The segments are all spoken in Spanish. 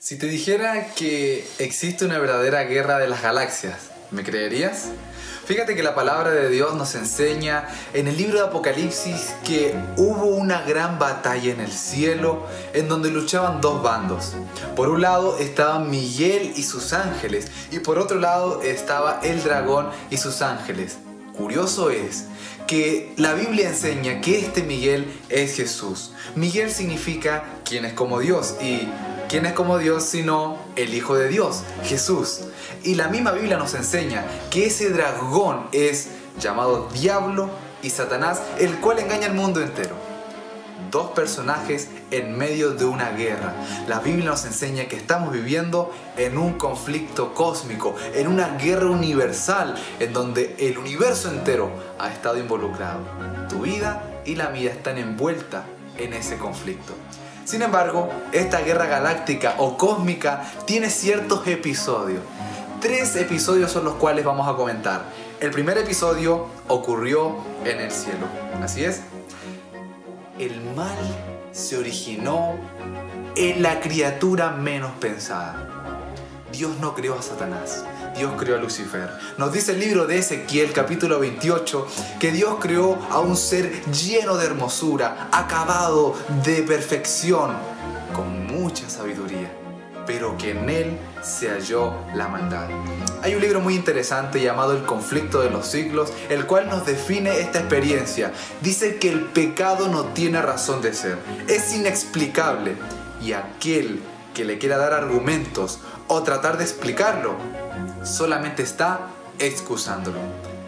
Si te dijera que existe una verdadera guerra de las galaxias, ¿me creerías? Fíjate que la palabra de Dios nos enseña en el libro de Apocalipsis que hubo una gran batalla en el cielo en donde luchaban dos bandos. Por un lado estaban Miguel y sus ángeles y por otro lado estaba el dragón y sus ángeles. Curioso es que la Biblia enseña que este Miguel es Jesús. Miguel significa quien es como Dios y ¿quién es como Dios sino el Hijo de Dios, Jesús? Y la misma Biblia nos enseña que ese dragón es llamado Diablo y Satanás, el cual engaña al mundo entero. Dos personajes en medio de una guerra. La Biblia nos enseña que estamos viviendo en un conflicto cósmico, en una guerra universal, en donde el universo entero ha estado involucrado. Tu vida y la mía están envueltas en ese conflicto. Sin embargo, esta guerra galáctica o cósmica tiene ciertos episodios. 3 episodios son los cuales vamos a comentar. El primer episodio ocurrió en el cielo. Así es. El mal se originó en la criatura menos pensada. Dios no creó a Satanás. Dios creó a Lucifer. Nos dice el libro de Ezequiel, capítulo 28, que Dios creó a un ser lleno de hermosura, acabado de perfección, con mucha sabiduría, pero que en él se halló la maldad. Hay un libro muy interesante llamado El conflicto de los siglos, el cual nos define esta experiencia. Dice que el pecado no tiene razón de ser, es inexplicable, y aquel que le quiera dar argumentos o tratar de explicarlo, solamente está excusándolo.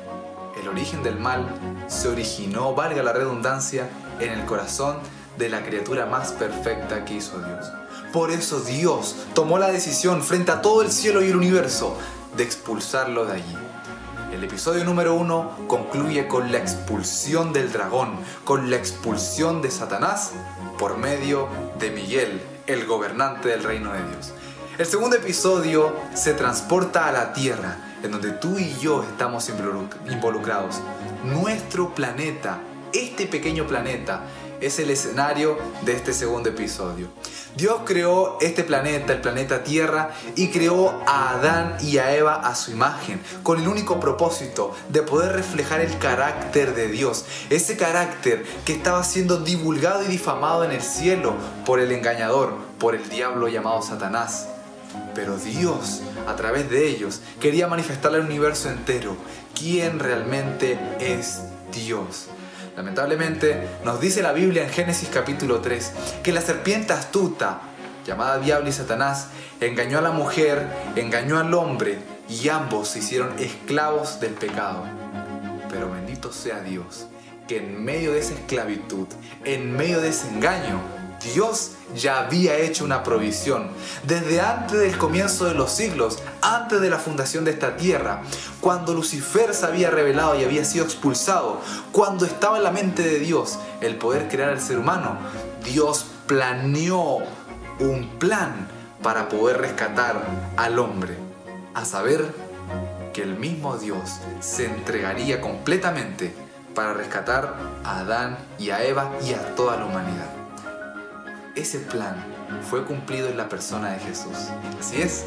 El origen del mal se originó, valga la redundancia, en el corazón de la criatura más perfecta que hizo Dios. Por eso Dios tomó la decisión frente a todo el cielo y el universo de expulsarlo de allí. El episodio número 1 concluye con la expulsión del dragón, con la expulsión de Satanás por medio de Miguel, el gobernante del reino de Dios. El segundo episodio se transporta a la Tierra, en donde tú y yo estamos involucrados. Nuestro planeta, este pequeño planeta, es el escenario de este segundo episodio. Dios creó este planeta, el planeta Tierra, y creó a Adán y a Eva a su imagen, con el único propósito de poder reflejar el carácter de Dios. Ese carácter que estaba siendo divulgado y difamado en el cielo por el engañador, por el diablo llamado Satanás. Pero Dios, a través de ellos, quería manifestarle al universo entero quién realmente es Dios. Lamentablemente, nos dice la Biblia en Génesis capítulo 3 que la serpiente astuta, llamada Diablo y Satanás, engañó a la mujer, engañó al hombre y ambos se hicieron esclavos del pecado. Pero bendito sea Dios, que en medio de esa esclavitud, en medio de ese engaño, Dios ya había hecho una provisión. Desde antes del comienzo de los siglos, antes de la fundación de esta tierra, cuando Lucifer se había revelado y había sido expulsado, cuando estaba en la mente de Dios el poder crear al ser humano, Dios planeó un plan para poder rescatar al hombre. A saber, que el mismo Dios se entregaría completamente para rescatar a Adán y a Eva y a toda la humanidad. Ese plan fue cumplido en la persona de Jesús. Así es,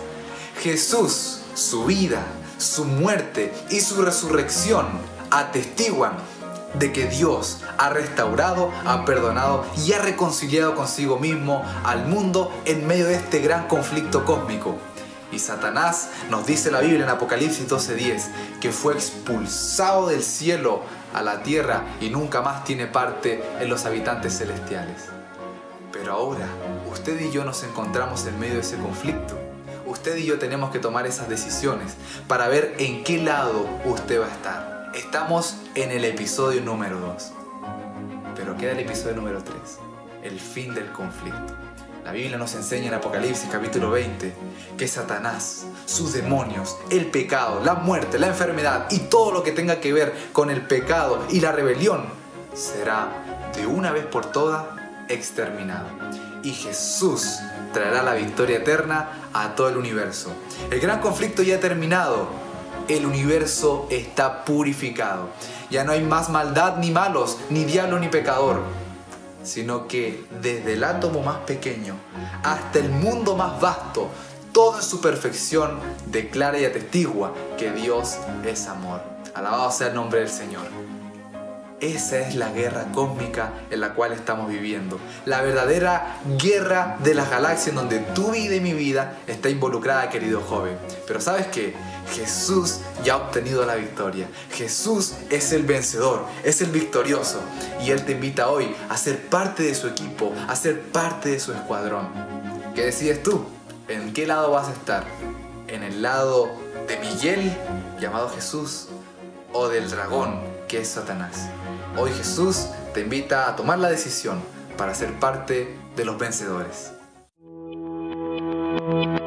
Jesús, su vida, su muerte y su resurrección atestiguan de que Dios ha restaurado, ha perdonado y ha reconciliado consigo mismo al mundo en medio de este gran conflicto cósmico. Y Satanás, nos dice la Biblia en Apocalipsis 12:10, que fue expulsado del cielo a la tierra y nunca más tiene parte en los habitantes celestiales. Pero ahora, usted y yo nos encontramos en medio de ese conflicto. Usted y yo tenemos que tomar esas decisiones para ver en qué lado usted va a estar. Estamos en el episodio número 2. Pero queda el episodio número 3, el fin del conflicto. La Biblia nos enseña en Apocalipsis capítulo 20 que Satanás, sus demonios, el pecado, la muerte, la enfermedad y todo lo que tenga que ver con el pecado y la rebelión será de una vez por todas exterminado. Y Jesús traerá la victoria eterna a todo el universo. El gran conflicto ya ha terminado. El universo está purificado. Ya no hay más maldad ni malos, ni diablo ni pecador. sino que desde el átomo más pequeño hasta el mundo más vasto, todo en su perfección declara y atestigua que Dios es amor. Alabado sea el nombre del Señor. Esa es la guerra cósmica en la cual estamos viviendo. La verdadera guerra de las galaxias en donde tu vida y mi vida está involucrada, querido joven. Pero ¿sabes qué? Jesús ya ha obtenido la victoria. Jesús es el vencedor, es el victorioso. Y Él te invita hoy a ser parte de su equipo, a ser parte de su escuadrón. ¿Qué decides tú? ¿En qué lado vas a estar? ¿En el lado de Miguel, llamado Jesús, o del dragón, que es Satanás? Hoy Jesús te invita a tomar la decisión para ser parte de los vencedores.